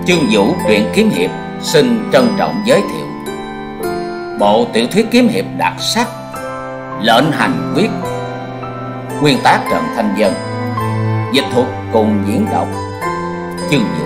Chương Vũ truyện kiếm hiệp xin trân trọng giới thiệu bộ tiểu thuyết kiếm hiệp đặc sắc Lệnh Hành Quyết, nguyên tác Trần Thanh Dân, dịch thuật cùng diễn đọc Chương Vũ.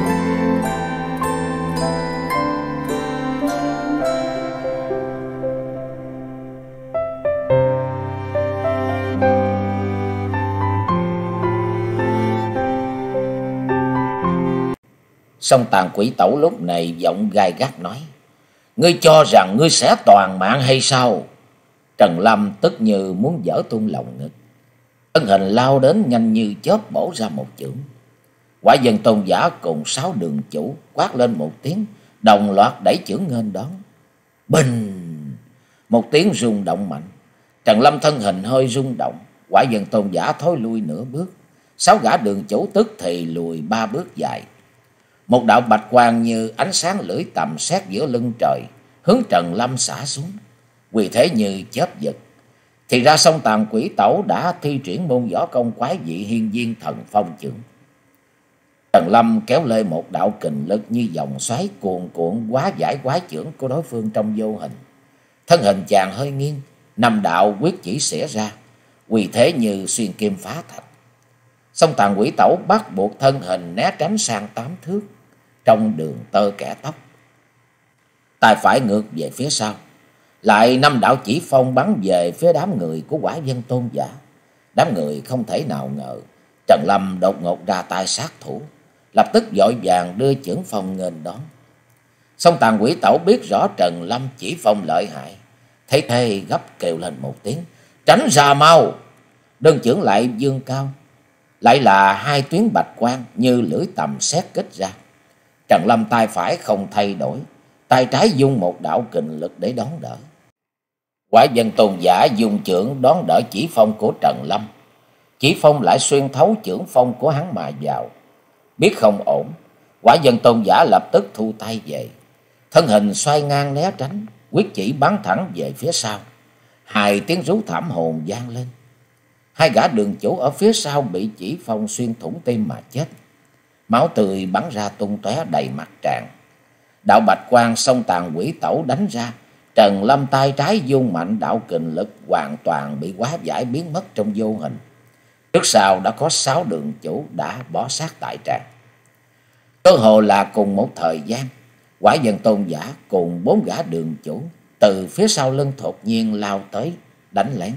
Song Tàn Quỷ Tẩu lúc này giọng gai gắt nói: "Ngươi cho rằng ngươi sẽ toàn mạng hay sao?" Trần Lâm tức như muốn vỡ tung lòng ngực, thân hình lao đến nhanh như chớp bổ ra một chưởng. Quả Dân Tôn Giả cùng 6 đường chủ quát lên một tiếng, đồng loạt đẩy chưởng nghênh đón. Bình! Một tiếng rung động mạnh, Trần Lâm thân hình hơi rung động, Quả Dân Tôn Giả thối lui nửa bước, 6 gã đường chủ tức thì lùi 3 bước dài. Một đạo bạch quang như ánh sáng lưỡi tầm xét giữa lưng trời hướng Trần Lâm xả xuống, quỳ thế như chớp giật. Thì ra Song Tàn Quỷ Tẩu đã thi triển môn võ công quái dị Hiên Viên Thần Phong chưởng. Trần Lâm kéo lê một đạo kình lực như dòng xoáy cuồn cuộn hóa giải quái chưởng của đối phương trong vô hình. Thân hình chàng hơi nghiêng, 5 đạo quyết chỉ xẻ ra, quỳ thế như xuyên kim phá thạch. Song Tàn Quỷ Tẩu bắt buộc thân hình né tránh sang 8 thước trong đường tơ kẻ tóc, tay phải ngược về phía sau. Lại 5 đạo chỉ phong bắn về phía đám người của Quả Dân Tôn Giả. Đám người không thể nào ngờ Trần Lâm đột ngột ra tay sát thủ, lập tức vội vàng đưa chưởng phong nghênh đón. Song Tàn Quỷ Tẩu biết rõ Trần Lâm chỉ phong lợi hại, thấy thế gấp kêu lên một tiếng: "Tránh ra mau!" Đơn chưởng lại dương cao, lại là 2 tuyến bạch quang như lưỡi tầm sét kích ra. Trần Lâm tay phải không thay đổi, tay trái dung một đạo kình lực để đón đỡ. Quả Dân Tôn Giả dùng chưởng đón đỡ chỉ phong của Trần Lâm, chỉ phong lại xuyên thấu chưởng phong của hắn mà vào. Biết không ổn, Quả Dân Tôn Giả lập tức thu tay về, thân hình xoay ngang né tránh, quyết chỉ bắn thẳng về phía sau. 2 tiếng rú thảm hồn vang lên. 2 gã đường chủ ở phía sau bị chỉ phong xuyên thủng tim mà chết, máu tươi bắn ra tung tóe đầy mặt tràng. Đạo bạch quang Song Tàn Quỷ Tẩu đánh ra, Trần Lâm tay trái dung mạnh đạo kình lực hoàn toàn bị hóa giải biến mất trong vô hình. Trước sau đã có 6 đường chủ đã bỏ xác tại tràng. Cơ hồ là cùng một thời gian, Quả Dân Tôn Giả cùng 4 gã đường chủ từ phía sau lưng thột nhiên lao tới đánh lén.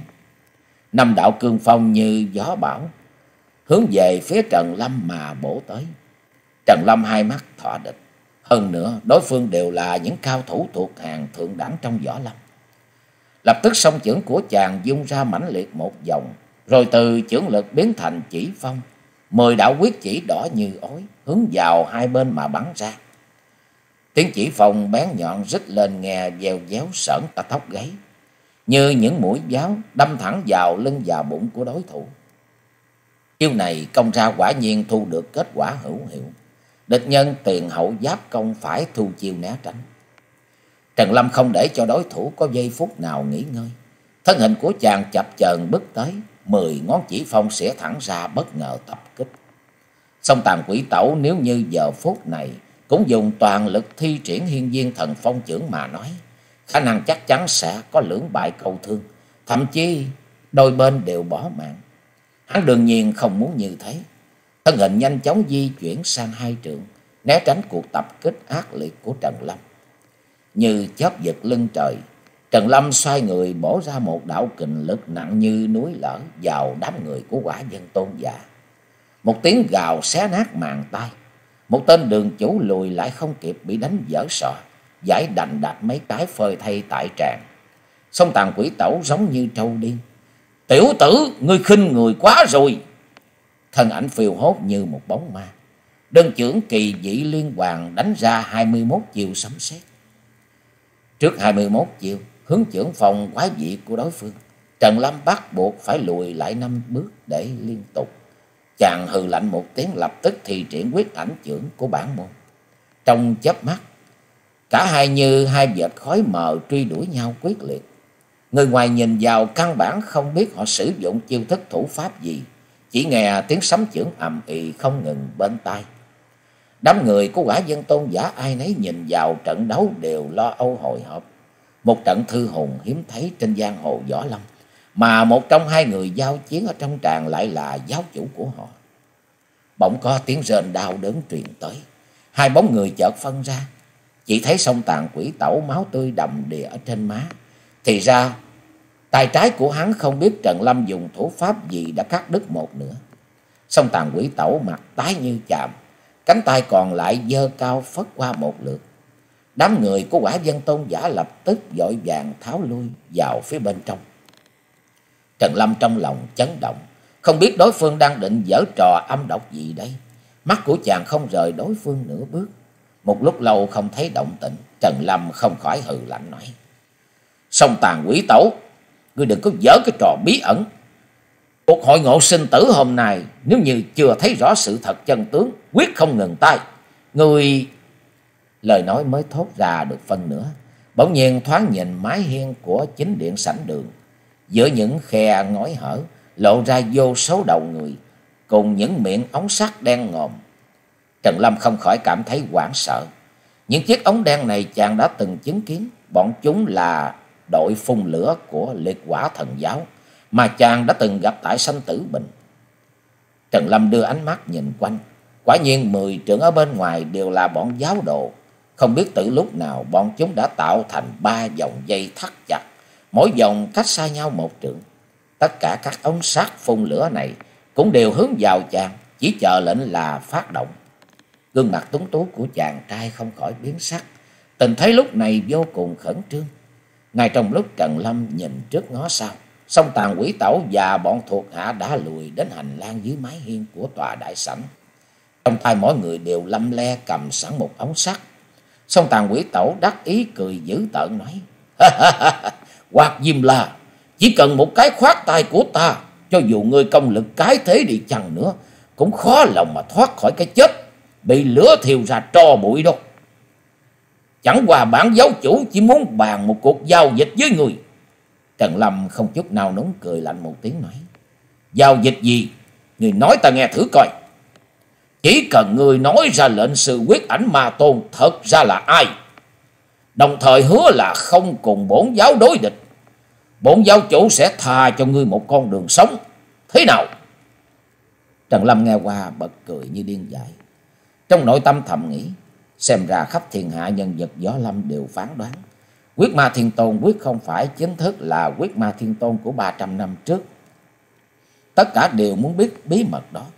5 đạo cương phong như gió bão hướng về phía Trần Lâm mà bổ tới. Trần Lâm hai mắt thọ địch, hơn nữa đối phương đều là những cao thủ thuộc hàng thượng đẳng trong võ lâm. Lập tức song chưởng của chàng dung ra mãnh liệt một vòng, rồi từ chưởng lực biến thành chỉ phong. 10 đạo quyết chỉ đỏ như ói hướng vào hai bên mà bắn ra. Tiếng chỉ phong bén nhọn rít lên nghe vèo véo sởn cả tóc gáy, như những mũi giáo đâm thẳng vào lưng và bụng của đối thủ. Chiêu này công ra quả nhiên thu được kết quả hữu hiệu. Địch nhân tiền hậu giáp công phải thu chiêu né tránh. Trần Lâm không để cho đối thủ có giây phút nào nghỉ ngơi, thân hình của chàng chập chờn bước tới, 10 ngón chỉ phong xẻ thẳng ra bất ngờ tập kích. Song Tàn Quỷ Tẩu nếu như giờ phút này cũng dùng toàn lực thi triển Hiên Viên Thần Phong chưởng mà nói, khả năng chắc chắn sẽ có lưỡng bại câu thương, thậm chí đôi bên đều bỏ mạng. Hắn đương nhiên không muốn như thế, thân hình nhanh chóng di chuyển sang 2 trượng, né tránh cuộc tập kích ác liệt của Trần Lâm. Như chớp giật lưng trời, Trần Lâm xoay người bổ ra một đạo kình lực nặng như núi lở vào đám người của Quả Dân Tôn Giả. Một tiếng gào xé nát màng tai, một tên đường chủ lùi lại không kịp bị đánh vỡ sọ, giải đành đạch mấy cái phơi thay tại tràng. Song Tàn Quỷ Tẩu giống như trâu điên: "Tiểu tử, ngươi khinh người quá rồi!" Thân ảnh phiêu hốt như một bóng ma, đơn chưởng kỳ dị liên hoàn đánh ra 21 chiêu sấm sét. Trước 21 chiêu hướng chưởng phong quái dị của đối phương, Trần Lâm bắt buộc phải lùi lại 5 bước để liên tục. Chàng hừ lạnh một tiếng, lập tức thi triển quyết ảnh chưởng của bản môn. Trong chớp mắt, cả hai như 2 vệt khói mờ truy đuổi nhau quyết liệt. Người ngoài nhìn vào căn bản không biết họ sử dụng chiêu thức thủ pháp gì, chỉ nghe tiếng sấm chưởng ầm ĩ không ngừng bên tai. Đám người của Quả Dân Tôn giả ai nấy nhìn vào trận đấu đều lo âu hồi hộp. Một trận thư hùng hiếm thấy trên giang hồ võ lâm, mà một trong hai người giao chiến ở trong tràng lại là giáo chủ của họ. Bỗng có tiếng rên đau đớn truyền tới. Hai bóng người chợt phân ra. Chỉ thấy Song Tàn Quỷ Tẩu máu tươi đầm đìa ở trên má. Thì ra tay trái của hắn không biết Trần Lâm dùng thủ pháp gì đã cắt đứt một nửa. Song Tàn Quỷ Tẩu mặt tái như chàm, cánh tay còn lại giơ cao phất qua một lượt. Đám người của Quả Dân Tôn giả lập tức vội vàng tháo lui vào phía bên trong. Trần Lâm trong lòng chấn động, không biết đối phương đang định giở trò âm độc gì đây. Mắt của chàng không rời đối phương nửa bước. Một lúc lâu không thấy động tĩnh, Trần Lâm không khỏi hừ lạnh nói: Song Tàn Quỷ Tẩu, ngươi đừng có giở cái trò bí ẩn. Cuộc hội ngộ sinh tử hôm nay, nếu như chưa thấy rõ sự thật chân tướng, quyết không ngừng tay. Ngươi... Lời nói mới thốt ra được phân nửa, bỗng nhiên thoáng nhìn mái hiên của chính điện sảnh đường. Giữa những khe ngói hở lộ ra vô số đầu người, cùng những miệng ống sắt đen ngòm. Trần Lâm không khỏi cảm thấy hoảng sợ. Những chiếc ống đen này chàng đã từng chứng kiến, bọn chúng là đội phun lửa của Liệt Hỏa Thần Giáo mà chàng đã từng gặp tại Sanh Tử Bình. Trần Lâm đưa ánh mắt nhìn quanh, quả nhiên 10 trượng ở bên ngoài đều là bọn giáo đồ. Không biết từ lúc nào bọn chúng đã tạo thành 3 vòng dây thắt chặt, mỗi vòng cách xa nhau 1 trượng. Tất cả các ống sắt phun lửa này cũng đều hướng vào chàng, chỉ chờ lệnh là phát động. Gương mặt tuấn tú của chàng trai không khỏi biến sắc, tình thấy lúc này vô cùng khẩn trương. Ngay trong lúc Trần Lâm nhìn trước ngó sau, Song Tàn Quỷ Tẩu và bọn thuộc hạ đã lùi đến hành lang dưới mái hiên của tòa đại sảnh. Trong tay mỗi người đều lăm le cầm sẵn một ống sắt. Song Tàn Quỷ Tẩu đắc ý cười dữ tợn nói: Hoạt Diêm La, chỉ cần một cái khoát tay của ta, cho dù ngươi công lực cái thế đi chăng nữa, cũng khó lòng mà thoát khỏi cái chết, bị lửa thiêu ra tro bụi đâu. Chẳng qua bản giáo chủ chỉ muốn bàn một cuộc giao dịch với người. Trần Lâm không chút nào núng, cười lạnh một tiếng nói: Giao dịch gì? Người nói ta nghe thử coi. Chỉ cần người nói ra lệnh sư Quyết Ảnh Ma Tôn thật ra là ai, đồng thời hứa là không cùng bổn giáo đối địch, bổn giáo chủ sẽ tha cho ngươi một con đường sống. Thế nào? Trần Lâm nghe qua bật cười như điên dại. Trong nội tâm thầm nghĩ, xem ra khắp thiên hạ nhân vật võ lâm đều phán đoán Quyết Ma Thiên Tôn quyết không phải chính thức là Quyết Ma Thiên Tôn của 300 năm trước. Tất cả đều muốn biết bí mật đó.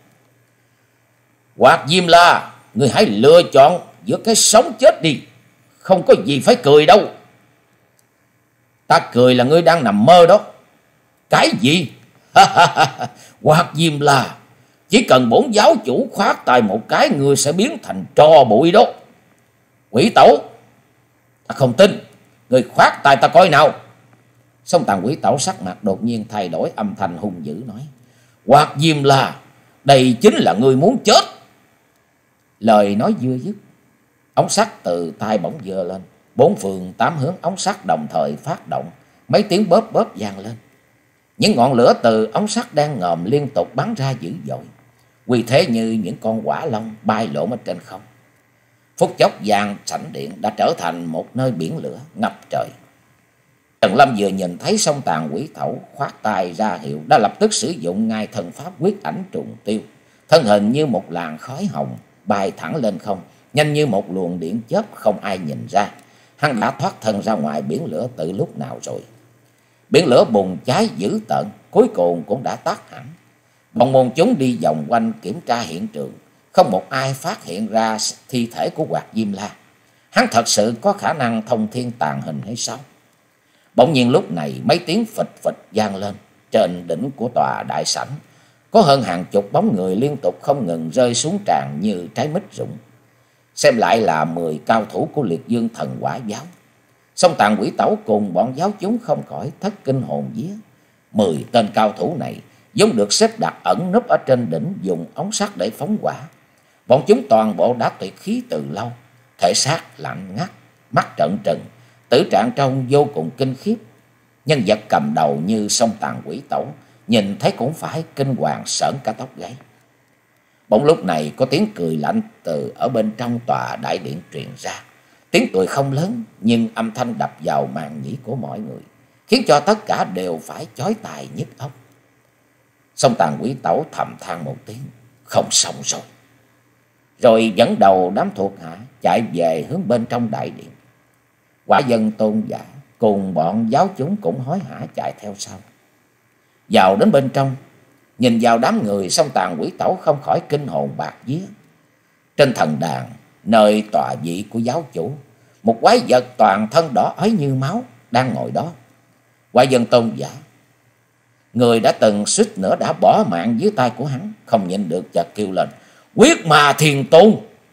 Hoạt Diêm La, ngươi hãy lựa chọn giữa cái sống chết đi, không có gì phải cười đâu. Ta cười là ngươi đang nằm mơ đó. Cái gì? Hoạt Diêm La, chỉ cần bổn giáo chủ khoát tay một cái, ngươi sẽ biến thành tro bụi đó. Quỷ Tẩu, ta không tin, ngươi khoát tay ta coi nào. Song Tàn Quỷ Tẩu sắc mặt đột nhiên thay đổi, âm thanh hung dữ nói: Hoạt Diêm La, đây chính là ngươi muốn chết. Lời nói vừa dứt, ống sắt từ tay bỗng giơ lên, 4 phương 8 hướng ống sắt đồng thời phát động, mấy tiếng bóp bóp vang lên. Những ngọn lửa từ ống sắt đang ngòm liên tục bắn ra dữ dội, uy thế như những con hỏa long bay lộn ở trên không. Phút chốc vàng sảnh điện đã trở thành một nơi biển lửa ngập trời. Trần Lâm vừa nhìn thấy Song Tàn Quỷ Tẩu khoát tay ra hiệu, đã lập tức sử dụng ngay thần pháp Quyết Ảnh Trùng Tiêu, thân hình như một làn khói hồng bay thẳng lên không, nhanh như một luồng điện chớp không ai nhìn ra. Hắn đã thoát thân ra ngoài biển lửa từ lúc nào rồi. Biển lửa bùng cháy dữ tợn, cuối cùng cũng đã tắt hẳn. Bọn môn chúng đi vòng quanh kiểm tra hiện trường, không một ai phát hiện ra thi thể của Hoạt Diêm La. Hắn thật sự có khả năng thông thiên tàn hình hay sao? Bỗng nhiên lúc này mấy tiếng phịch phịch vang lên. Trên đỉnh của tòa đại sảnh có hơn hàng chục bóng người liên tục không ngừng rơi xuống tràn như trái mít rụng. Xem lại là 10 cao thủ của Liệt Dương Thần Hỏa giáo. Song Tàn Quỷ Tẩu cùng bọn giáo chúng không khỏi thất kinh hồn vía. 10 tên cao thủ này vốn được xếp đặt ẩn núp ở trên đỉnh, dùng ống sắt để phóng hỏa. Bọn chúng toàn bộ đã tuyệt khí từ lâu, thể xác lạnh ngắt, mắt trợn trừng, tử trạng trông vô cùng kinh khiếp. Nhân vật cầm đầu như Song Tàn Quỷ Tẩu nhìn thấy cũng phải kinh hoàng sởn cả tóc gáy. Bỗng lúc này có tiếng cười lạnh từ ở bên trong tòa đại điện truyền ra. Tiếng cười không lớn nhưng âm thanh đập vào màng nhĩ của mọi người, khiến cho tất cả đều phải chói tai nhức óc. Song Tàn Quỷ Tẩu thầm than một tiếng, không xong rồi. Rồi dẫn đầu đám thuộc hạ chạy về hướng bên trong đại điện. Quả Dân Tôn giả cùng bọn giáo chúng cũng hối hả chạy theo sau. Vào đến bên trong, nhìn vào đám người, Song Tàn Quỷ Tẩu không khỏi kinh hồn bạt vía. Trên thần đàn, nơi tọa vị của giáo chủ, một quái vật toàn thân đỏ ối như máu đang ngồi đó. Quả Dân Tôn giả, người đã từng suýt nữa đã bỏ mạng dưới tay của hắn, không nhịn được chợt kêu lên: Quyết Ma Thiên Tôn!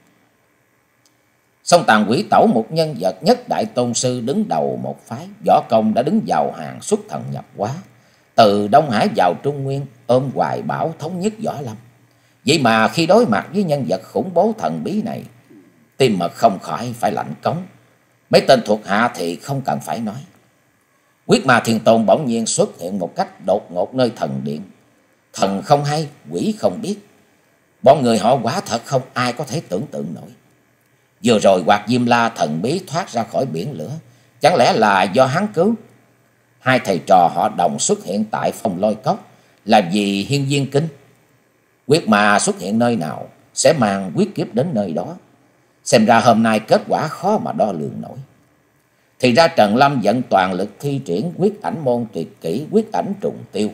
Song Tàn Quỷ Tẩu, một nhân vật nhất đại tôn sư đứng đầu một phái, võ công đã đứng vào hàng xuất thần nhập hóa, từ Đông Hải vào Trung Nguyên, ôm hoài bão thống nhất võ lâm. Vậy mà khi đối mặt với nhân vật khủng bố thần bí này, tim mật không khỏi phải lạnh cống. Mấy tên thuộc hạ thì không cần phải nói. Quyết Ma Thiên Tôn bỗng nhiên xuất hiện một cách đột ngột nơi thần điện. Thần không hay, quỷ không biết. Bọn người họ quả thật không ai có thể tưởng tượng nổi. Vừa rồi Hoạt Diêm La thần bí thoát ra khỏi biển lửa, chẳng lẽ là do hắn cứu? Hai thầy trò họ đồng xuất hiện tại Phong Lôi Cốc là vì Hiên Viên Kinh. Quyết Ma xuất hiện nơi nào sẽ mang quyết kiếp đến nơi đó. Xem ra hôm nay kết quả khó mà đo lường nổi. Thì ra Trần Lâm dẫn toàn lực thi triển quyết ảnh môn tuyệt kỹ quyết ảnh trùng tiêu.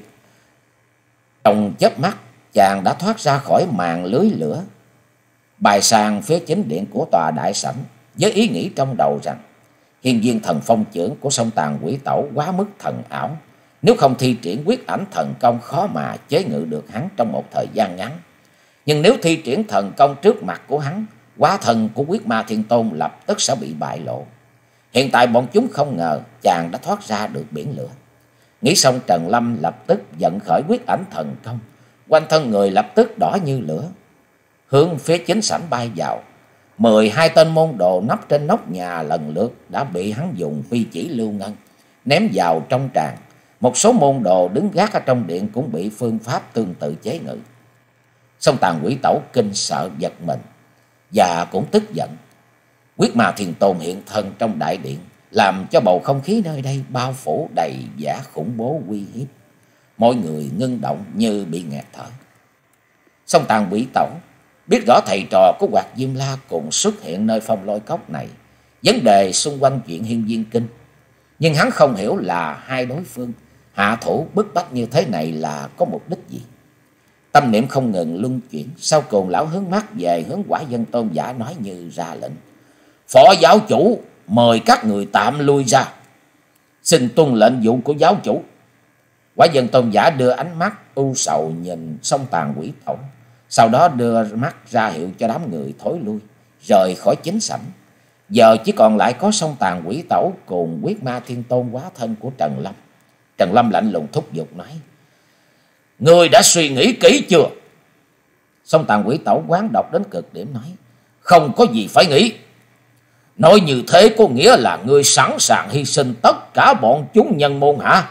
Trong chớp mắt, chàng đã thoát ra khỏi màn lưới lửa, bài sang phía chính điện của tòa đại sảnh, với ý nghĩ trong đầu rằng Hiên Viên thần phong chưởng của Song Tàn Quỷ Tẩu quá mức thần ảo, nếu không thi triển quyết ảnh thần công khó mà chế ngự được hắn trong một thời gian ngắn. Nhưng nếu thi triển thần công trước mặt của hắn, hóa thân của Quyết Ma Thiên Tôn lập tức sẽ bị bại lộ. Hiện tại bọn chúng không ngờ chàng đã thoát ra được biển lửa. Nghĩ xong, Trần Lâm lập tức vận khởi quyết ảnh thần công, quanh thân người lập tức đỏ như lửa, hướng phía chính sảnh bay vào. 12 tên môn đồ nấp trên nóc nhà lần lượt đã bị hắn dùng phi chỉ lưu ngân ném vào trong tràn. Một số môn đồ đứng gác ở trong điện cũng bị phương pháp tương tự chế ngự. Song Tàn Quỷ Tẩu kinh sợ giật mình và cũng tức giận. Quyết Ma Thiên Tôn hiện thân trong đại điện, làm cho bầu không khí nơi đây bao phủ đầy vẻ khủng bố uy hiếp. Mọi người ngưng động như bị nghẹt thở. Song Tàn Quỷ Tẩu biết rõ thầy trò của Hoạt Diêm La cùng xuất hiện nơi Phong Lôi Cốc này, vấn đề xung quanh chuyện Hiên Viên Kinh. Nhưng hắn không hiểu là hai đối phương hạ thủ bức bách như thế này là có mục đích gì. Tâm niệm không ngừng luân chuyển, sau cùng lão hướng mắt về hướng Quả Dân Tôn giả nói như ra lệnh: Phó giáo chủ, mời các người tạm lui ra. Xin tuân lệnh vụ của giáo chủ. Quả Dân Tôn giả đưa ánh mắt u sầu nhìn Song Tàn Quỷ Tẩu, sau đó đưa mắt ra hiệu cho đám người thối lui, rời khỏi chính sảnh. Giờ chỉ còn lại có Song Tàn Quỷ Tẩu cùng Quyết Ma Thiên Tôn hóa thân của Trần Lâm. Trần Lâm lạnh lùng thúc giục nói: Ngươi đã suy nghĩ kỹ chưa? Song Tàn Quỷ Tẩu quán độc đến cực điểm nói: Không có gì phải nghĩ. Nói như thế có nghĩa là ngươi sẵn sàng hy sinh tất cả bọn chúng nhân môn hả?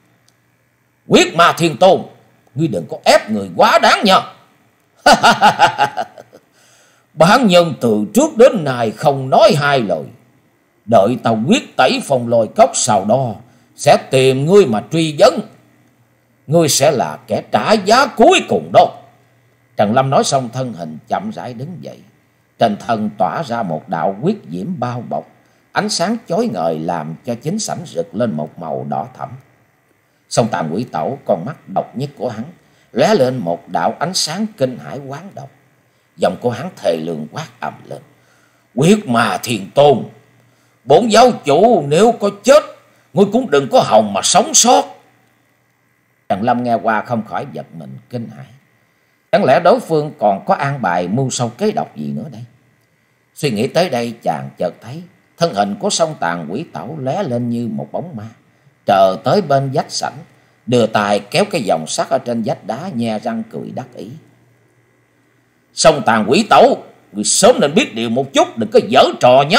Quyết Ma Thiên Tôn, ngươi đừng có ép người quá đáng nha. Bản nhân từ trước đến nay không nói hai lời. Đợi tao quyết tẩy Phong Lôi Cốc, sau đó sẽ tìm ngươi mà truy vấn. Ngươi sẽ là kẻ trả giá cuối cùng đó. Trần Lâm nói xong, thân hình chậm rãi đứng dậy. Trên thân tỏa ra một đạo huyết diễm bao bọc, ánh sáng chói ngời làm cho chính sảnh rực lên một màu đỏ thẫm. Song Tàn Quỷ Tẩu, con mắt độc nhất của hắn lóe lên một đạo ánh sáng kinh hãi quán độc. Giọng của hắn thề lương quát ầm lên: Quyết Ma Thiên Tôn, bổn giáo chủ nếu có chết, ngươi cũng đừng có hòng mà sống sót. Trần Lâm nghe qua không khỏi giật mình kinh hãi. Chẳng lẽ đối phương còn có an bài mưu sâu kế độc gì nữa đây? Suy nghĩ tới đây, chàng chợt thấy thân hình của Song Tàn Quỷ Tẩu lóe lên như một bóng ma, trở tới bên vách sảnh, đưa tay kéo cái vòng sắt ở trên vách đá, nhe răng cười đắc ý. Song Tàn Quỷ Tẩu, người sớm nên biết điều một chút, đừng có giở trò nhá.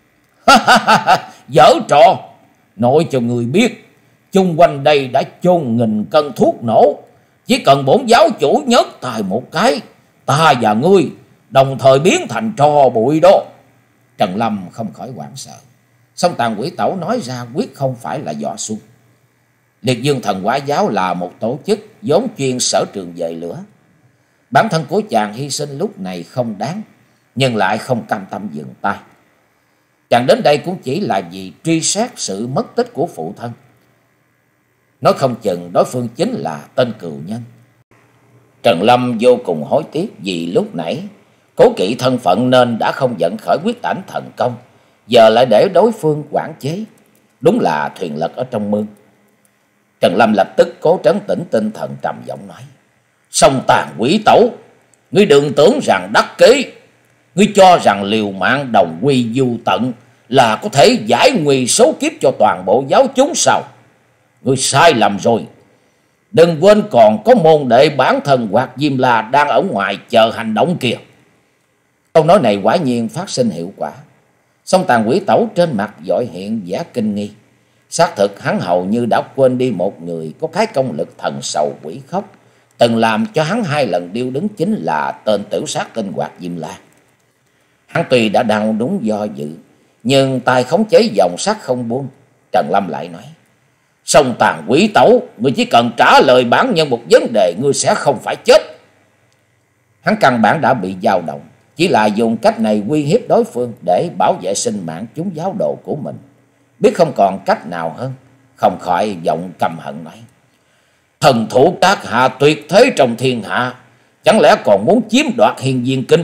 Giở trò? Nói cho người biết, chung quanh đây đã chôn nghìn cân thuốc nổ. Chỉ cần bổn giáo chủ nhấc tay một cái, ta và ngươi đồng thời biến thành tro bụi đó. Trần Lâm không khỏi hoảng sợ. Song Tàn Quỷ Tẩu nói ra quyết không phải là dọa xuông. Liệt Dương Thần Hỏa Giáo là một tổ chức vốn chuyên sở trường về lửa. Bản thân của chàng hy sinh lúc này không đáng, nhưng lại không cam tâm dừng tay. Chàng đến đây cũng chỉ là vì truy xét sự mất tích của phụ thân. Nói không chừng đối phương chính là tên cừu nhân. Trần Lâm vô cùng hối tiếc vì lúc nãy cố kỵ thân phận nên đã không dẫn khởi quyết ảnh thần công, giờ lại để đối phương quản chế, đúng là thuyền lật ở trong mương. Trần Lâm lập tức cố trấn tĩnh tinh thần, trầm giọng nói: Song Tàn Quỷ Tẩu, ngươi đừng tưởng rằng đắc kế, ngươi cho rằng liều mạng đồng quy du tận là có thể giải nguy số kiếp cho toàn bộ giáo chúng sao? Ngươi sai lầm rồi. Đừng quên còn có môn đệ bản thân Hoạt Diêm La đang ở ngoài chờ hành động kìa. Câu nói này quả nhiên phát sinh hiệu quả. Song Tàn Quỷ Tẩu trên mặt vội hiện vẻ kinh nghi. Xác thực hắn hầu như đã quên đi một người có cái công lực thần sầu quỷ khóc, từng làm cho hắn 2 lần điêu đứng, chính là tên tử sát tinh Hoạt Diêm La. Hắn tuy đã đau đúng do dự, nhưng tay khống chế dòng sát không buông. Trần Lâm lại nói: Song Tàn Quỷ Tẩu, ngươi chỉ cần trả lời bản nhân một vấn đề, ngươi sẽ không phải chết. Hắn căn bản đã bị dao động, chỉ là dùng cách này uy hiếp đối phương để bảo vệ sinh mạng chúng giáo đồ của mình. Biết không còn cách nào hơn, không khỏi giọng căm hận nói: Thần thủ các hạ tuyệt thế trong thiên hạ, chẳng lẽ còn muốn chiếm đoạt Hiên Viên Kinh?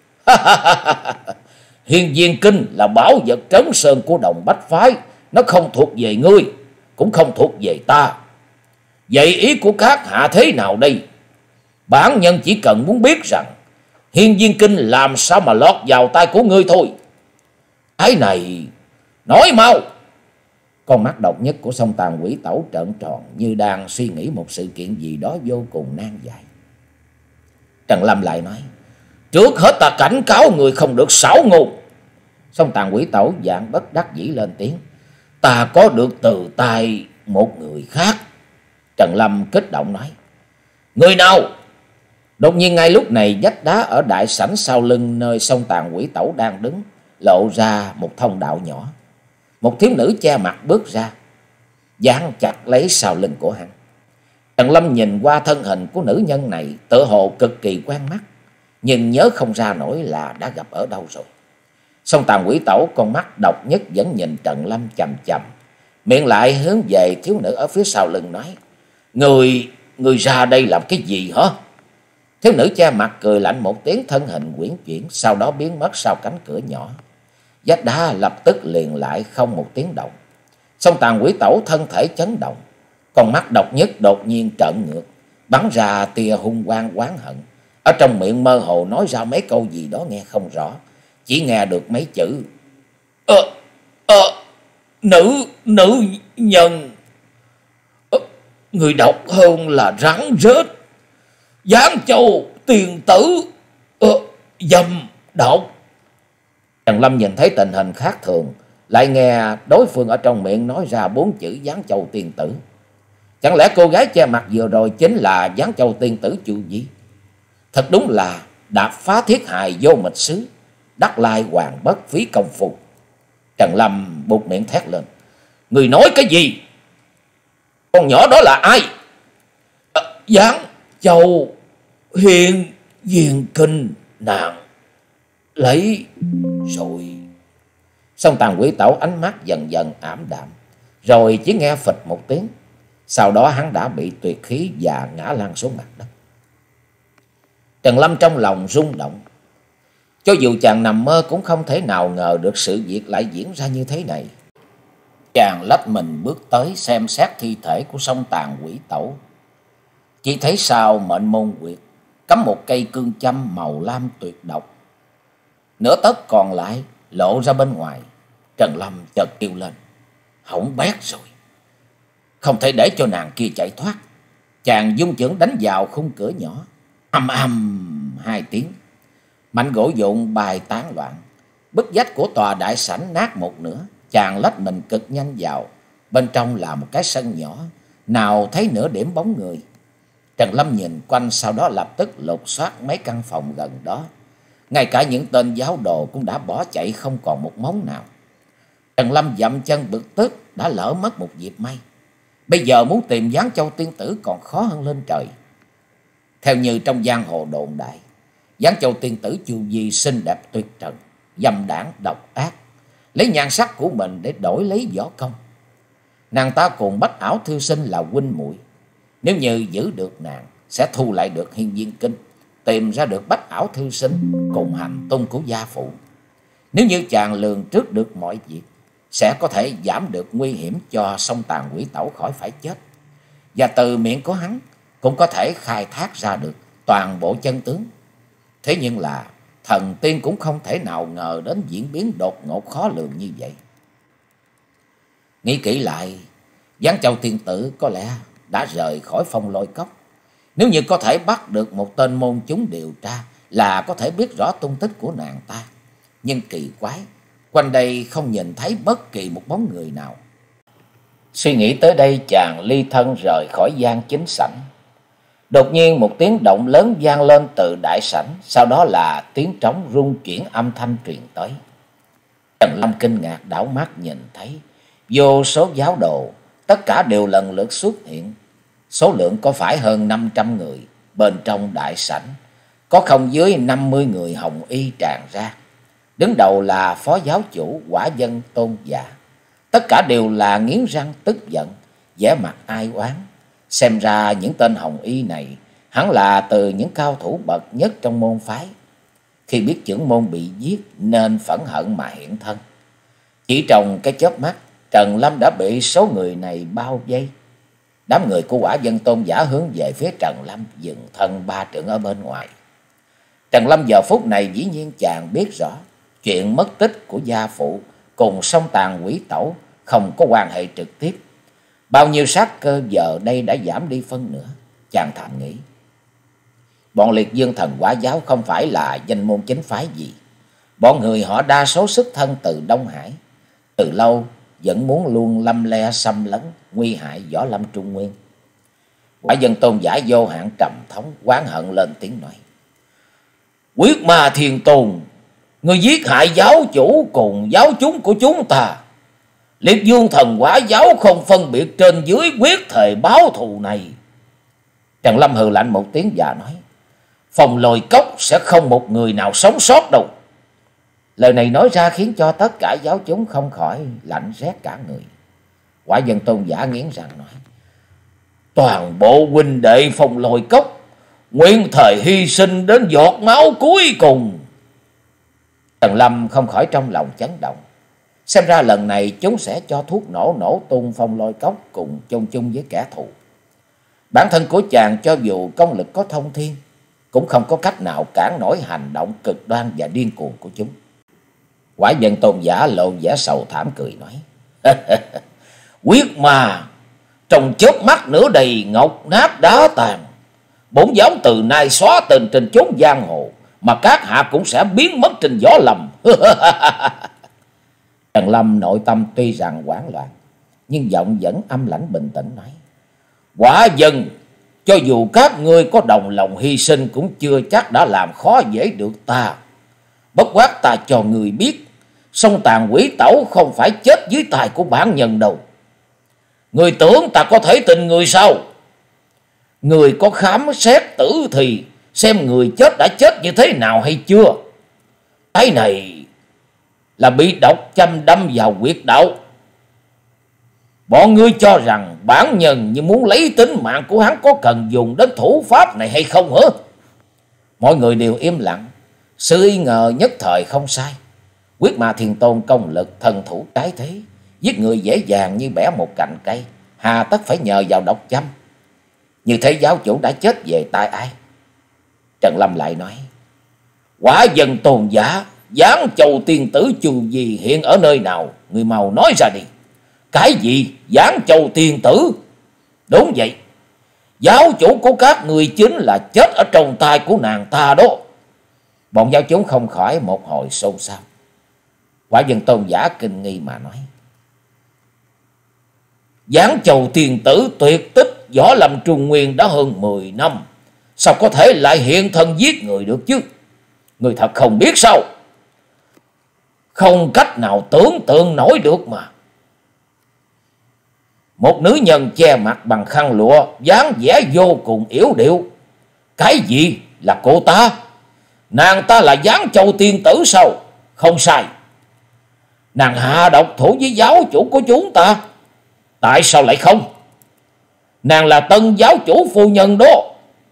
Hiên Viên Kinh là bảo vật trấn sơn của Đồng Bách phái, nó không thuộc về ngươi, cũng không thuộc về ta. Vậy ý của các hạ thế nào đây? Bản nhân chỉ cần muốn biết rằng Hiên Viên Kinh làm sao mà lọt vào tay của ngươi thôi. Cái này, nói mau. Con mắt độc nhất của Song Tàn Quỷ Tẩu trợn tròn, như đang suy nghĩ một sự kiện gì đó vô cùng nan giải. Trần Lâm lại nói: Trước hết ta cảnh cáo người không được xảo ngôn. Song Tàn Quỷ Tẩu dạng bất đắc dĩ lên tiếng: Ta có được từ tay một người khác. Trần Lâm kích động nói: Người nào? Đột nhiên ngay lúc này, vách đá ở đại sảnh sau lưng nơi Song Tàn Quỷ Tẩu đang đứng lộ ra một thông đạo nhỏ. Một thiếu nữ che mặt bước ra, dán chặt lấy sau lưng của hắn. Trần Lâm nhìn qua thân hình của nữ nhân này, tựa hồ cực kỳ quen mắt, nhưng nhớ không ra nổi là đã gặp ở đâu rồi. Song Tàn Quỷ Tẩu con mắt độc nhất vẫn nhìn Trần Lâm chằm chằm, miệng lại hướng về thiếu nữ ở phía sau lưng nói: Người ra đây làm cái gì hả? Thiếu nữ che mặt cười lạnh một tiếng, thân hình quyển chuyển, sau đó biến mất sau cánh cửa nhỏ. Vách đá lập tức liền lại không một tiếng động. Song Tàn Quỷ Tẩu thân thể chấn động, con mắt độc nhất đột nhiên trợn ngược, bắn ra tia hung quang oán hận. Ở trong miệng mơ hồ nói ra mấy câu gì đó nghe không rõ, chỉ nghe được mấy chữ: Nữ nhân, người độc hơn là rắn rết, Giáng Châu tiền tử, dâm độc. Trần Lâm nhìn thấy tình hình khác thường, lại nghe đối phương ở trong miệng nói ra 4 chữ Giáng Châu tiên tử. Chẳng lẽ cô gái che mặt vừa rồi chính là Giáng Châu tiên tử Chu Di? Thật đúng là đạp phá thiết hài vô mịch xứ, đắc lai hoàng bất phí công phu. Trần Lâm buột miệng thét lên: Người nói cái gì? Con nhỏ đó là ai? Giáng Châu Hiên Viên Kinh nàng lấy rồi. Song Tàn Quỷ Tẩu ánh mắt dần dần ảm đạm, rồi chỉ nghe phịch một tiếng, sau đó hắn đã bị tuyệt khí và ngã lăn xuống mặt đất. Trần Lâm trong lòng rung động, cho dù chàng nằm mơ cũng không thể nào ngờ được sự việc lại diễn ra như thế này. Chàng lách mình bước tới xem xét thi thể của Song Tàn Quỷ Tẩu, chỉ thấy sau mệnh môn quyệt cắm một cây cương châm màu lam tuyệt độc, nửa tấc còn lại lộ ra bên ngoài. Trần Lâm chợt kêu lên: Hỏng bét rồi, không thể để cho nàng kia chạy thoát. Chàng dung chưởng đánh vào khung cửa nhỏ, ầm ầm 2 tiếng, mảnh gỗ vụn bài tán loạn, bức vách của tòa đại sảnh nát một nửa. Chàng lách mình cực nhanh vào, bên trong là một cái sân nhỏ, nào thấy nửa điểm bóng người. Trần Lâm nhìn quanh, sau đó lập tức lục soát mấy căn phòng gần đó. Ngay cả những tên giáo đồ cũng đã bỏ chạy không còn một mống nào. Trần Lâm dậm chân bực tức, đã lỡ mất một dịp may. Bây giờ muốn tìm Giáng Châu tiên tử còn khó hơn lên trời. Theo như trong giang hồ đồn đại, Giáng Châu tiên tử Chu Vi xinh đẹp tuyệt trần, dâm đãng độc ác, lấy nhan sắc của mình để đổi lấy võ công. Nàng ta cùng Bách Ảo thư sinh là huynh muội. Nếu như giữ được nàng, sẽ thu lại được Hiên Viên Kinh, tìm ra được Bách Ảo thư sinh cùng hành tung của gia phụ. Nếu như chàng lường trước được mọi việc, sẽ có thể giảm được nguy hiểm cho Song Tàn Quỷ Tẩu khỏi phải chết. Và từ miệng của hắn cũng có thể khai thác ra được toàn bộ chân tướng. Thế nhưng là thần tiên cũng không thể nào ngờ đến diễn biến đột ngột khó lường như vậy. Nghĩ kỹ lại, Giáng Châu tiên tử có lẽ đã rời khỏi Phong Lôi Cốc. Nếu như có thể bắt được một tên môn chúng điều tra, là có thể biết rõ tung tích của nàng ta. Nhưng kỳ quái, quanh đây không nhìn thấy bất kỳ một bóng người nào. Suy nghĩ tới đây, chàng ly thân rời khỏi gian chính sảnh. Đột nhiên một tiếng động lớn vang lên từ đại sảnh, sau đó là tiếng trống rung chuyển âm thanh truyền tới. Trần Lâm kinh ngạc đảo mắt nhìn thấy vô số giáo đồ, tất cả đều lần lượt xuất hiện. Số lượng có phải hơn 500 người. Bên trong đại sảnh có không dưới 50 người hồng y tràn ra. Đứng đầu là phó giáo chủ Quả Dân Tôn Giả. Tất cả đều là nghiến răng tức giận, vẻ mặt ai oán. Xem ra những tên hồng y này hẳn là từ những cao thủ bậc nhất trong môn phái. Khi biết trưởng môn bị giết nên phẫn hận mà hiện thân. Chỉ trong cái chớp mắt, Trần Lâm đã bị số người này bao vây. Đám người của Quả Dân Tôn Giả hướng về phía Trần Lâm, dừng thân 3 trượng ở bên ngoài. Trần Lâm giờ phút này dĩ nhiên chàng biết rõ chuyện mất tích của gia phụ cùng Song Tàn Quỷ Tẩu không có quan hệ trực tiếp. Bao nhiêu sát cơ giờ đây đã giảm đi phân nửa. Chàng thầm nghĩ, bọn Liệt Dương Thần Quả Giáo không phải là danh môn chính phái gì. Bọn người họ đa số xuất thân từ Đông Hải, từ lâu vẫn muốn luôn lâm le xâm lấn, nguy hại võ lâm Trung Nguyên. Quả Dân Tôn Giả vô hạn trầm thống, oán hận lên tiếng nói: Quyết Ma Thiên Tôn, người giết hại giáo chủ cùng giáo chúng của chúng ta. Liệt Dương Thần Quả Giáo không phân biệt trên dưới, quyết thề báo thù này. Trần Lâm hừ lạnh một tiếng và nói: Phong Lôi Cốc sẽ không một người nào sống sót đâu. Lời này nói ra khiến cho tất cả giáo chúng không khỏi lạnh rét cả người. Quả Dân Tôn Giả nghiến răng nói: Toàn bộ huynh đệ Phong Lôi Cốc nguyện thề hy sinh đến giọt máu cuối cùng. Trần Lâm không khỏi trong lòng chấn động. Xem ra lần này chúng sẽ cho thuốc nổ tung Phong Lôi Cốc cùng chung chung với kẻ thù. Bản thân của chàng cho dù công lực có thông thiên, cũng không có cách nào cản nổi hành động cực đoan và điên cuồng của chúng. Quả Dân Tôn Giả lộ vẻ sầu thảm cười nói: Quyết Ma, trong chớp mắt nửa đầy ngọc nát đá tàn. Bổn giáo từ nay xóa tên trên chốn giang hồ, mà các hạ cũng sẽ biến mất trên gió lầm. Trần Lâm nội tâm tuy rằng hoảng loạn, nhưng giọng vẫn âm lãnh bình tĩnh nói: Quả Dân, cho dù các ngươi có đồng lòng hy sinh cũng chưa chắc đã làm khó dễ được ta. Bất quá ta cho người biết, Song Tàn Quỷ Tẩu không phải chết dưới tay của bản nhân đâu. Người tưởng ta có thể tin người sao? Người có khám xét tử thì xem người chết đã chết như thế nào hay chưa? Cái này là bị độc châm đâm vào huyệt đạo. Bọn ngươi cho rằng bản nhân như muốn lấy tính mạng của hắn có cần dùng đến thủ pháp này hay không hả? Mọi người đều im lặng. Sự nghi ngờ nhất thời không sai. Quyết Ma Thiên Tôn công lực thần thủ cái thế, giết người dễ dàng như bẻ một cành cây, hà tất phải nhờ vào độc châm. Như thế giáo chủ đã chết về tay ai? Trần Lâm lại nói: Quả Dân Tôn Giả, Giáng Châu tiên tử Chu Vi hiện ở nơi nào? Người mau nói ra đi. Cái gì? Giáng Châu tiên tử? Đúng vậy, giáo chủ của các người chính là chết ở trong tay của nàng ta đó. Bọn giáo chúng không khỏi một hồi xôn xao. Quả Dân Tôn Giả kinh nghi mà nói: Giáng Châu tiên tử tuyệt tích Võ Lâm Trung Nguyên đã hơn 10 năm, sao có thể lại hiện thân giết người được chứ? Người thật không biết sao? Không cách nào tưởng tượng nổi được mà. Một nữ nhân che mặt bằng khăn lụa, dáng vẻ vô cùng yếu điệu. Cái gì là cô ta? Nàng ta là Giáng Châu tiên tử sao? Không sai. Nàng hạ độc thủ với giáo chủ của chúng ta. Tại sao lại không? Nàng là tân giáo chủ phu nhân đó.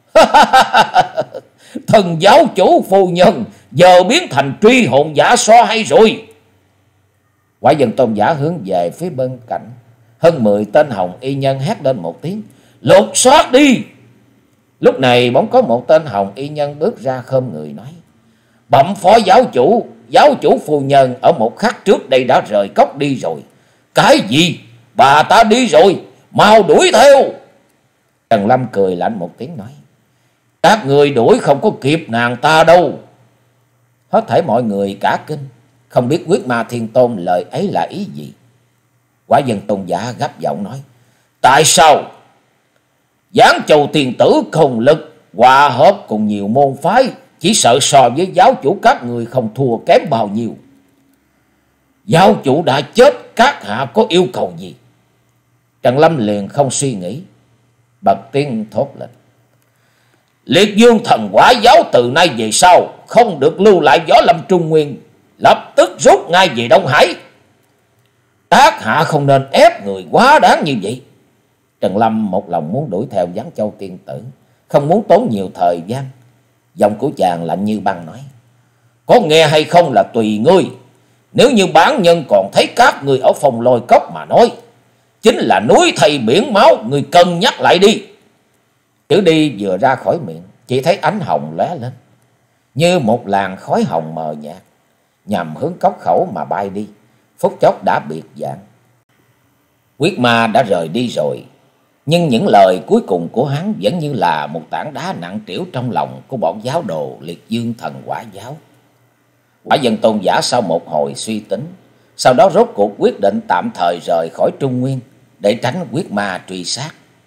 Thần giáo chủ phu nhân giờ biến thành truy hồn giả so hay rồi. Quả Dân Tôn giả hướng về phía bên cạnh. Hơn 10 tên hồng y nhân hét lên một tiếng: lục soát đi! Lúc này bỗng có một tên hồng y nhân bước ra khom người nói: bẩm phó giáo chủ phu nhân ở một khắc trước đây đã rời cốc đi rồi. Cái gì? Bà ta đi rồi, mau đuổi theo! Trần Lâm cười lạnh một tiếng nói: các người đuổi không có kịp nàng ta đâu. Hết thảy mọi người cả kinh, không biết Huyết Ma Thiên Tôn lời ấy là ý gì. Quả Dân Tôn giả gấp giọng nói: tại sao? Giáng Châu tiền tử không lực hòa hợp cùng nhiều môn phái, chỉ sợ so với giáo chủ các người không thua kém bao nhiêu. Giáo chủ đã chết, các hạ có yêu cầu gì? Trần Lâm liền không suy nghĩ, bật tiếng thốt lên: Liệt Dương thần quả giáo từ nay về sau không được lưu lại Võ Lâm Trung Nguyên, lập tức rút ngay về Đông Hải. Các hạ không nên ép người quá đáng như vậy. Trần Lâm một lòng muốn đuổi theo Giáng Châu tiên tử, không muốn tốn nhiều thời gian. Giọng của chàng lạnh như băng nói: có nghe hay không là tùy ngươi. Nếu như bản nhân còn thấy các người ở Phong Lôi Cốc mà nói, chính là núi thây biển máu, người cân nhắc lại đi. Chữ đi vừa ra khỏi miệng, chỉ thấy ánh hồng lóe lên, như một làn khói hồng mờ nhạt, nhằm hướng cốc khẩu mà bay đi. Phút chốc đã biệt dạng. Huyết Ma đã rời đi rồi, nhưng những lời cuối cùng của hắn vẫn như là một tảng đá nặng trĩu trong lòng của bọn giáo đồ Liệt Dương thần quả giáo. Quả Dân Tôn giả sau một hồi suy tính, sau đó rốt cuộc quyết định tạm thời rời khỏi Trung Nguyên để tránh Huyết Ma truy sát.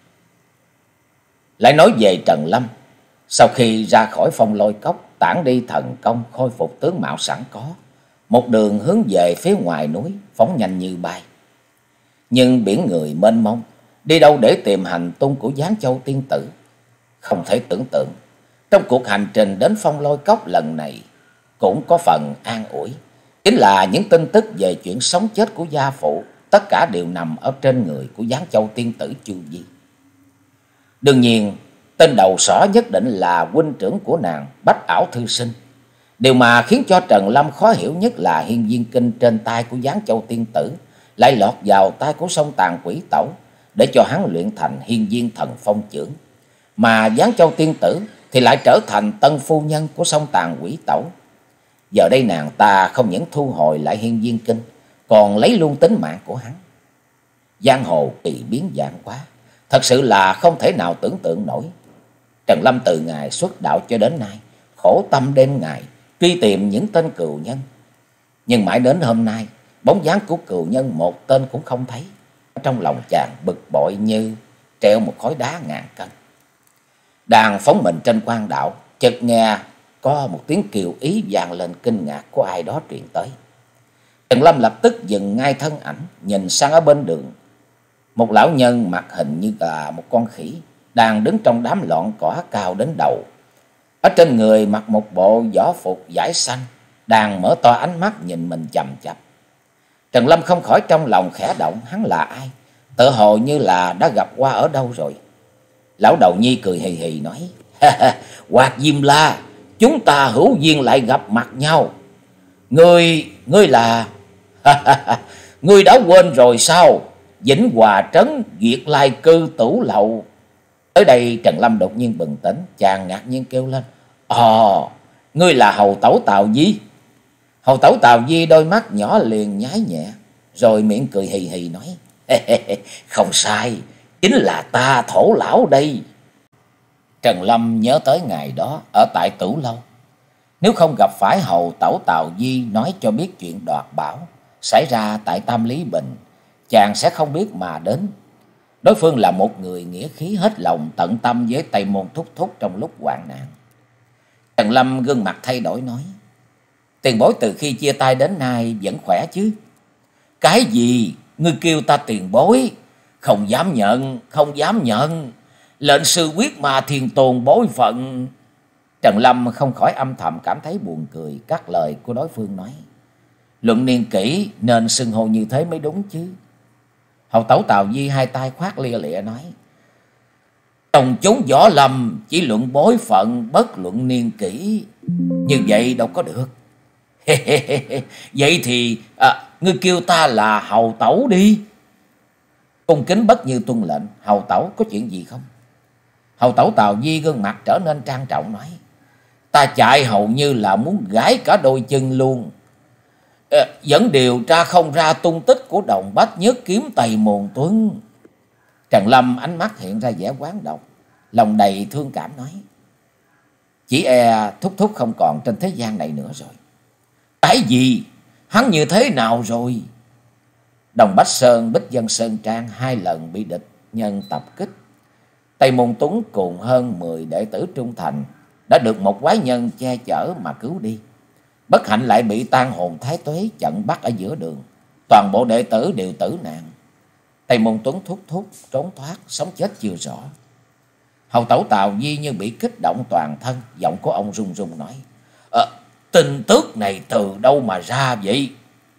Lại nói về Trần Lâm, sau khi ra khỏi Phong Lôi Cốc, tản đi thần công, khôi phục tướng mạo sẵn có, một đường hướng về phía ngoài núi, phóng nhanh như bay. Nhưng biển người mênh mông, đi đâu để tìm hành tung của Giáng Châu tiên tử? Không thể tưởng tượng, trong cuộc hành trình đến Phong Lôi Cốc lần này cũng có phần an ủi, chính là những tin tức về chuyện sống chết của gia phụ, tất cả đều nằm ở trên người của Giáng Châu tiên tử Chu Di. Đương nhiên, tên đầu sỏ nhất định là huynh trưởng của nàng, Bách Ảo thư sinh. Điều mà khiến cho Trần Lâm khó hiểu nhất là Hiên Viên Kinh trên tay của Giáng Châu tiên tử lại lọt vào tay của Song Tàn Quỷ Tẩu, để cho hắn luyện thành Hiên Viên Thần Phong Chưởng, mà Giáng Châu tiên tử thì lại trở thành tân phu nhân của Song Tàn Quỷ Tẩu. Giờ đây nàng ta không những thu hồi lại Hiên Viên Kinh, còn lấy luôn tính mạng của hắn. Giang hồ kỳ biến dạng quá, thật sự là không thể nào tưởng tượng nổi. Trần Lâm từ ngày xuất đạo cho đến nay, khổ tâm đêm ngày truy tìm những tên cừu nhân, nhưng mãi đến hôm nay, bóng dáng của cừu nhân một tên cũng không thấy. Trong lòng chàng bực bội như treo một khối đá ngàn cân. Đang phóng mình trên quan đạo, chợt nghe có một tiếng kiều ý vang lên kinh ngạc của ai đó truyền tới. Trần Lâm lập tức dừng ngay thân ảnh, nhìn sang ở bên đường. Một lão nhân mặt hình như là một con khỉ đang đứng trong đám lọn cỏ cao đến đầu. Ở trên người mặc một bộ võ phục vải xanh, đang mở to ánh mắt nhìn mình chằm chằm. Trần Lâm không khỏi trong lòng khẽ động, hắn là ai? Tự hồ như là đã gặp qua ở đâu rồi. Lão đầu nhi cười hì hì nói: Hoạt Diêm La, chúng ta hữu duyên lại gặp mặt nhau. Ngươi là... Ngươi đã quên rồi sao? Vĩnh Hòa Trấn Duyệt Lai Cư Tửu Lậu. Tới đây Trần Lâm đột nhiên bừng tỉnh, chàng ngạc nhiên kêu lên: Ồ, ngươi là hầu tẩu Tào Di. Hầu tẩu Tào Di đôi mắt nhỏ liền nháy nhẹ, rồi miệng cười hì hì nói: Không sai, chính là ta Thổ lão đây. Trần Lâm nhớ tới ngày đó ở tại Tửu Lâu, nếu không gặp phải hầu tẩu Tào Di nói cho biết chuyện đoạt bảo xảy ra tại Tam Lý Bình, chàng sẽ không biết mà đến. Đối phương là một người nghĩa khí hết lòng tận tâm với Tây Môn Thúc Thúc trong lúc hoạn nạn. Trần Lâm gương mặt thay đổi nói: Tiền bối từ khi chia tay đến nay vẫn khỏe chứ? Cái gì? Ngươi kêu ta tiền bối? Không dám nhận, không dám nhận. Lệnh sư quyết mà thiên tôn bối phận. Trần Lâm không khỏi âm thầm cảm thấy buồn cười các lời của đối phương nói. Luận niên kỷ nên xưng hô như thế mới đúng chứ. Hầu tẩu Tào Di hai tay khoát lia lịa nói: Trong chúng võ lâm chỉ luận bối phận bất luận niên kỷ, như vậy đâu có được. Vậy thì ngươi kêu ta là hầu tẩu đi. Cung kính bất như tuân lệnh. Hầu tẩu có chuyện gì không? Hầu tẩu Tào Di gương mặt trở nên trang trọng nói: Ta chạy hầu như là muốn gãy cả đôi chân luôn. Vẫn điều tra không ra tung tích của Đồng Bách Nhất kiếm Tây Môn Tuấn. Trần Lâm ánh mắt hiện ra vẻ oán độc, lòng đầy thương cảm nói: Chỉ e Thúc Thúc không còn trên thế gian này nữa rồi. Cái gì? Hắn như thế nào rồi? Đồng Bách Sơn, Bích Dân Sơn Trang hai lần bị địch nhân tập kích. Tây Môn Tuấn cùng hơn 10 đệ tử trung thành đã được một quái nhân che chở mà cứu đi. Bất hạnh lại bị tang hồn thái tuế chặn bắt ở giữa đường. Toàn bộ đệ tử đều tử nạn. Tây Môn Tuấn Thúc Thúc trốn thoát, sống chết chưa rõ. Hầu tẩu Tào Di như bị kích động toàn thân, giọng của ông run run nói: Tin tức này từ đâu mà ra vậy?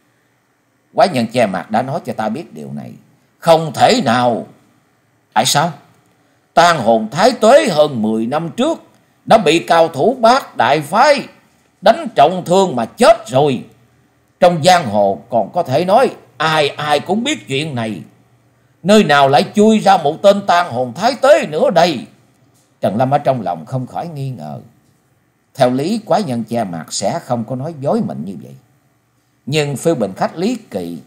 Quái nhân che mặt đã nói cho ta biết điều này. Không thể nào. Tại sao? Tang hồn thái tuế hơn 10 năm trước đã bị cao thủ Bát Đại phái đánh trọng thương mà chết rồi. Trong giang hồ còn có thể nói ai ai cũng biết chuyện này. Nơi nào lại chui ra một tên tang hồn thái tuế nữa đây? Trần Lâm ở trong lòng không khỏi nghi ngờ. Theo lý quái nhân che mặt sẽ không có nói dối mình như vậy. Nhưng Phiêu Bình Khách Lý Kỳ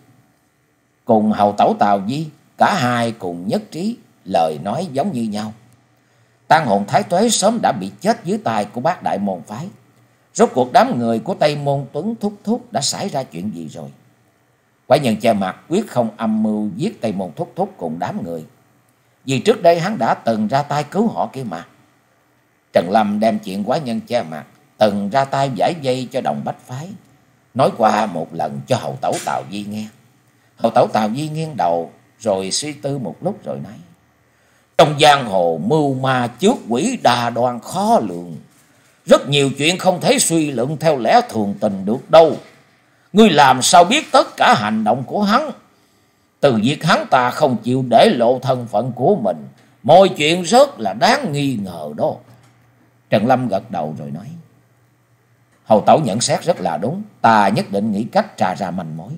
cùng hầu tẩu Tào Di cả hai cùng nhất trí, lời nói giống như nhau. Tang hồn thái tuế sớm đã bị chết dưới tay của Bát Đại môn phái. Rốt cuộc đám người của Tây Môn Tuấn Thúc Thúc đã xảy ra chuyện gì rồi? Quái nhân che mặt quyết không âm mưu giết Tây Môn Thúc Thúc cùng đám người, vì trước đây hắn đã từng ra tay cứu họ kia mà. Trần Lâm đem chuyện quái nhân che mặt từng ra tay giải dây cho Đồng Bách phái nói qua một lần cho hầu tẩu Tào Di nghe. Hầu tẩu Tào Di nghiêng đầu rồi suy tư một lúc rồi nói: Trong giang hồ mưu ma trước quỷ đa đoan khó lường. Rất nhiều chuyện không thể suy luận theo lẽ thường tình được đâu. Ngươi làm sao biết tất cả hành động của hắn? Từ việc hắn ta không chịu để lộ thân phận của mình, mọi chuyện rất là đáng nghi ngờ đó. Trần Lâm gật đầu rồi nói: Hầu tẩu nhận xét rất là đúng. Ta nhất định nghĩ cách tra ra manh mối.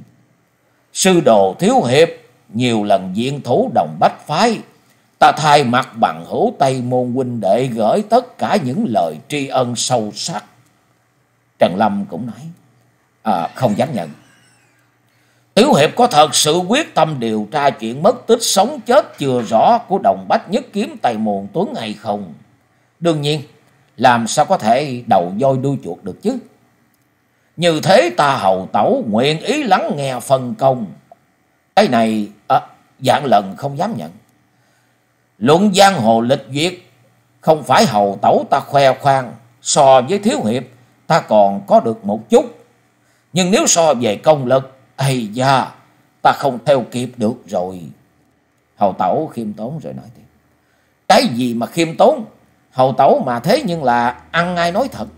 Sư đồ Thiếu Hiệp nhiều lần diện thủ Đồng Bách phái. Ta thay mặt bằng hữu Tây Môn huynh đệ gửi tất cả những lời tri ân sâu sắc. Trần Lâm cũng nói: Không dám nhận. Tiểu Hiệp có thật sự quyết tâm điều tra chuyện mất tích sống chết chưa rõ của Đồng Bách Nhất kiếm Tây Môn Tuấn hay không? Đương nhiên, làm sao có thể đầu voi đuôi chuột được chứ? Như thế ta hầu tẩu nguyện ý lắng nghe phân công. Cái này vạn lần không dám nhận. Luận giang hồ lịch duyệt, không phải hầu tẩu ta khoe khoang. So với Thiếu Hiệp ta còn có được một chút. Nhưng nếu so về công lực, ây da, ta không theo kịp được rồi. Hầu tẩu khiêm tốn rồi nói tiếp: Cái gì mà khiêm tốn? Hầu tẩu mà thế nhưng là ăn ngay nói thật.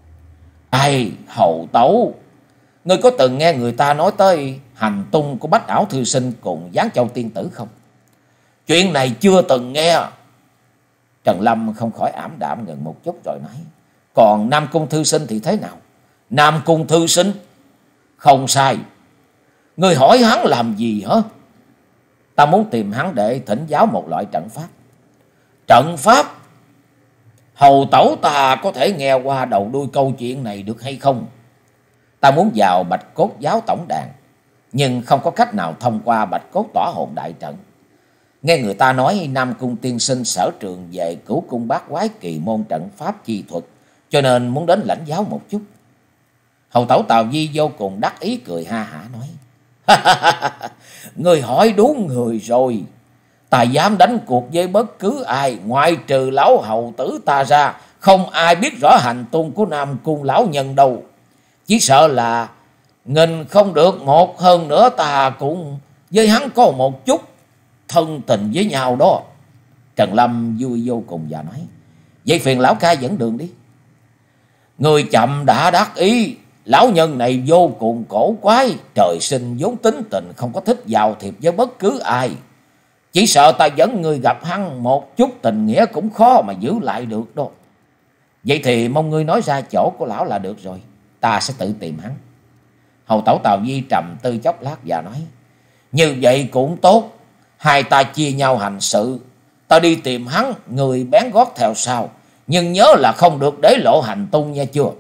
Ai, hầu tẩu, ngươi có từng nghe người ta nói tới hành tung của Bách Ảo Thư Sinh cùng Giáng Châu Tiên Tử không? Chuyện này chưa từng nghe. Trần Lâm không khỏi ảm đạm ngừng một chút rồi nói: Còn Nam Cung Thư Sinh thì thế nào? Nam Cung Thư Sinh? Không sai. Ngươi hỏi hắn làm gì hả? Ta muốn tìm hắn để thỉnh giáo một loại trận pháp. Trận pháp? Hầu tẩu ta có thể nghe qua đầu đuôi câu chuyện này được hay không? Ta muốn vào Bạch Cốt giáo tổng đàn, nhưng không có cách nào thông qua Bạch Cốt tỏa hồn đại trận. Nghe người ta nói Nam Cung tiên sinh sở trường về Cửu Cung Bát Quái kỳ môn trận pháp chi thuật, cho nên muốn đến lãnh giáo một chút. Hầu tẩu Tào Di vô cùng đắc ý cười ha hả nói: Người hỏi đúng người rồi. Ta dám đánh cuộc với bất cứ ai, ngoại trừ lão hầu tử ta ra, không ai biết rõ hành tung của Nam Cung lão nhân đâu. Chỉ sợ là nghìn không được một, hơn nữa ta cũng với hắn có một chút thân tình với nhau đó. Trần Lâm vui vô cùng và nói: vậy phiền lão ca dẫn đường đi. Người chậm đã đắc ý, lão nhân này vô cùng cổ quái, trời sinh vốn tính tình không có thích giao thiệp với bất cứ ai. Chỉ sợ ta dẫn người gặp hắn một chút tình nghĩa cũng khó mà giữ lại được đâu. Vậy thì mong ngươi nói ra chỗ của lão là được rồi, ta sẽ tự tìm hắn. Hầu tẩu Tào Di trầm tư chốc lát và nói: như vậy cũng tốt, hai ta chia nhau hành sự. Ta đi tìm hắn, người bén gót theo sau, nhưng nhớ là không được để lộ hành tung nha chưa.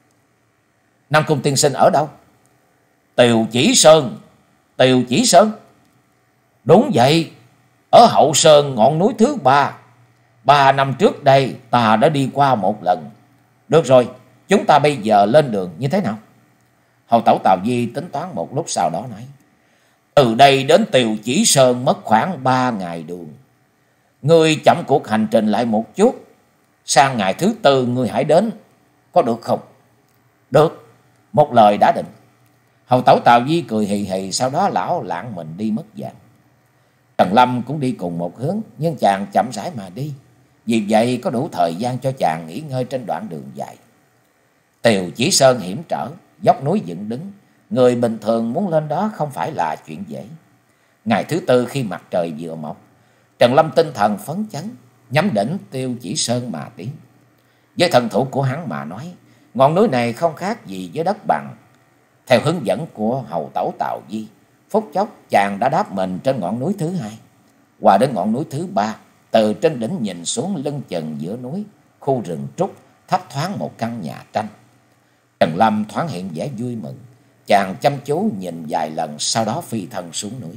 Nam Cung tiên sinh ở đâu? Tiều Chỉ Sơn. Tiều Chỉ Sơn? Đúng vậy, ở Hậu Sơn ngọn núi thứ 3. 3 năm trước đây ta đã đi qua một lần. Được rồi, chúng ta bây giờ lên đường như thế nào? Hầu tẩu Tào Di tính toán một lúc sau đó nói: từ đây đến Tiều Chỉ Sơn mất khoảng 3 ngày đường. Ngươi chậm cuộc hành trình lại một chút, sang ngày thứ 4 ngươi hãy đến, có được không? Được, một lời đã định. Hầu tẩu Tào Di cười hì hì, sau đó lão lạng mình đi mất dạng. Trần Lâm cũng đi cùng một hướng, nhưng chàng chậm rãi mà đi, vì vậy có đủ thời gian cho chàng nghỉ ngơi trên đoạn đường dài. Tiều Chỉ Sơn hiểm trở, dốc núi dựng đứng, người bình thường muốn lên đó không phải là chuyện dễ. Ngày thứ 4 khi mặt trời vừa mọc, Trần Lâm tinh thần phấn chấn, nhắm đỉnh Tiều Chỉ Sơn mà tiến. Với thần thủ của hắn mà nói, ngọn núi này không khác gì với đất bằng. Theo hướng dẫn của hầu tẩu Tào Di, phút chốc chàng đã đáp mình trên ngọn núi thứ 2. Qua đến ngọn núi thứ 3, từ trên đỉnh nhìn xuống lưng chừng giữa núi, khu rừng trúc, thấp thoáng một căn nhà tranh. Trần Lâm thoáng hiện vẻ vui mừng, chàng chăm chú nhìn vài lần, sau đó phi thân xuống núi.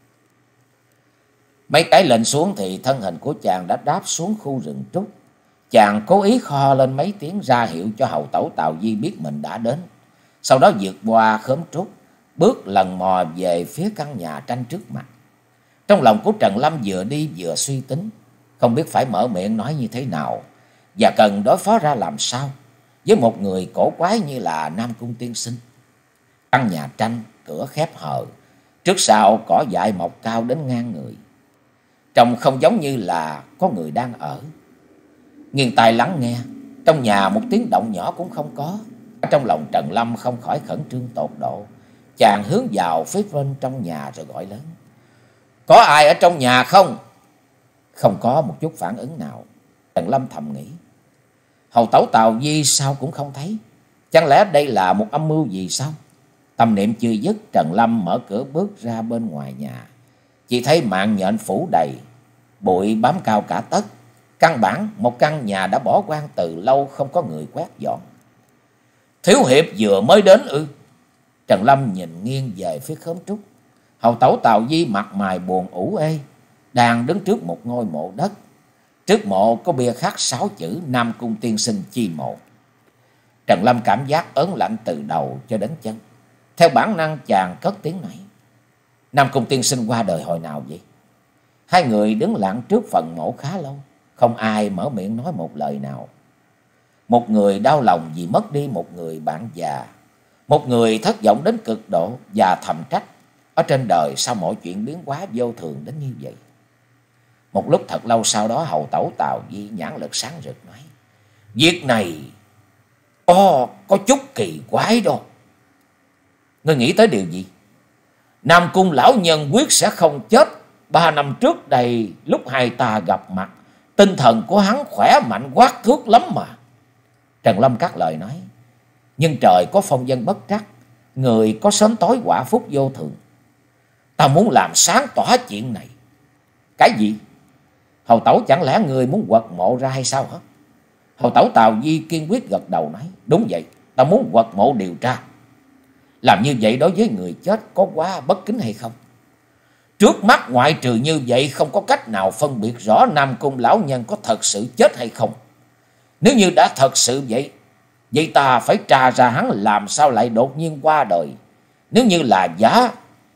Mấy cái lên xuống thì thân hình của chàng đã đáp xuống khu rừng trúc. Chàng cố ý kho lên mấy tiếng ra hiệu cho hầu tẩu Tào Di biết mình đã đến. Sau đó vượt qua khóm trúc, bước lần mò về phía căn nhà tranh trước mặt. Trong lòng của Trần Lâm vừa đi vừa suy tính, không biết phải mở miệng nói như thế nào và cần đối phó ra làm sao với một người cổ quái như là Nam Cung tiên sinh. Căn nhà tranh cửa khép hờ, trước sau cỏ dại mọc cao đến ngang người, trông không giống như là có người đang ở. Nghiêng tai lắng nghe, trong nhà một tiếng động nhỏ cũng không có. Trong lòng Trần Lâm không khỏi khẩn trương tột độ. Chàng hướng vào phía bên trong nhà rồi gọi lớn: có ai ở trong nhà không? Không có một chút phản ứng nào. Trần Lâm thầm nghĩ, hầu tẩu Tào Di sao cũng không thấy, chẳng lẽ đây là một âm mưu gì sao? Tâm niệm chưa dứt, Trần Lâm mở cửa bước ra bên ngoài nhà. Chỉ thấy mạng nhện phủ đầy, bụi bám cao cả tấc. Căn bản một căn nhà đã bỏ hoang từ lâu, không có người quét dọn. Thiếu hiệp vừa mới đến ư? Trần Lâm nhìn nghiêng về phía khóm trúc. Hầu tẩu Tào Di mặt mày buồn ủ ê, đang đứng trước một ngôi mộ đất. Trước mộ có bia khắc 6 chữ Nam Cung tiên sinh chi mộ. Trần Lâm cảm giác ớn lạnh từ đầu cho đến chân. Theo bản năng chàng cất tiếng nói: Nam Cung tiên sinh qua đời hồi nào vậy? Hai người đứng lặng trước phần mộ khá lâu, không ai mở miệng nói một lời nào. Một người đau lòng vì mất đi một người bạn già, một người thất vọng đến cực độ và thầm trách ở trên đời sao mọi chuyện biến hóa vô thường đến như vậy. Một lúc thật lâu sau đó, hầu tẩu Tào Di nhãn lực sáng rực nói: việc này có chút kỳ quái đó. Ngươi nghĩ tới điều gì? Nam Cung lão nhân quyết sẽ không chết. 3 năm trước đây lúc hai ta gặp mặt, tinh thần của hắn khỏe mạnh quát thước lắm mà. Trần Lâm cắt lời nói: nhưng trời có phong vân bất trắc, người có sớm tối quả phúc vô thường. Ta muốn làm sáng tỏ chuyện này. Cái gì? Hầu tẩu, chẳng lẽ người muốn quật mộ ra hay sao hả? Hầu tẩu Tào Di kiên quyết gật đầu nói: đúng vậy, ta muốn quật mộ điều tra. Làm như vậy đối với người chết có quá bất kính hay không? Trước mắt ngoại trừ như vậy, không có cách nào phân biệt rõ Nam Cung lão nhân có thật sự chết hay không. Nếu như đã thật sự vậy ta phải tra ra hắn làm sao lại đột nhiên qua đời. Nếu như là giả,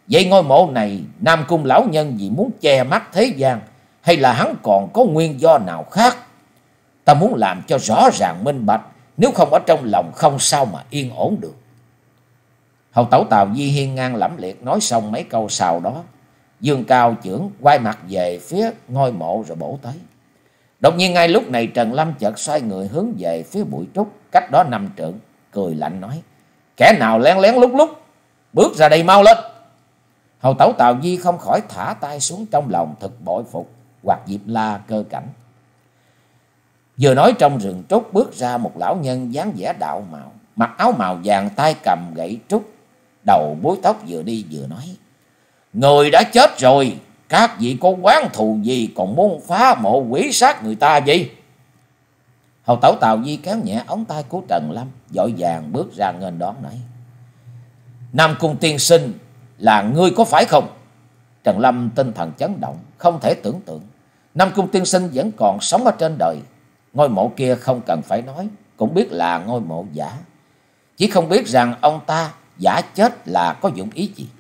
Vậy ngôi mộ này Nam Cung lão nhân vì muốn che mắt thế gian, hay là hắn còn có nguyên do nào khác? Ta muốn làm cho rõ ràng minh bạch, nếu không ở trong lòng không sao mà yên ổn được. Hầu tẩu Tào Di hiên ngang lẫm liệt nói xong mấy câu sau đó, dương cao chưởng quay mặt về phía ngôi mộ rồi bổ tới. Đột nhiên ngay lúc này Trần Lâm chợt xoay người hướng về phía bụi trúc cách đó 5 trượng, cười lạnh nói: kẻ nào lén lén lúc lúc, bước ra đây mau lên. Hầu tẩu Tào Di không khỏi thả tay xuống, trong lòng thực bội phục Hoạt Diệp La cơ cảnh. Vừa nói trong rừng trúc bước ra một lão nhân dáng vẻ đạo mạo, mặc áo màu vàng, tay cầm gậy trúc, đầu búi tóc, vừa đi vừa nói: người đã chết rồi, các vị có oán thù gì còn muốn phá mộ quỷ sát người ta vậy? Hầu tẩu Tào Di kéo nhẹ ống tay của Trần Lâm, vội vàng bước ra nghênh đón nói: Nam Cung tiên sinh, là ngươi có phải không? Trần Lâm tinh thần chấn động, không thể tưởng tượng Nam Cung tiên sinh vẫn còn sống ở trên đời. Ngôi mộ kia không cần phải nói, cũng biết là ngôi mộ giả, chỉ không biết rằng ông ta giả chết là có dụng ý gì.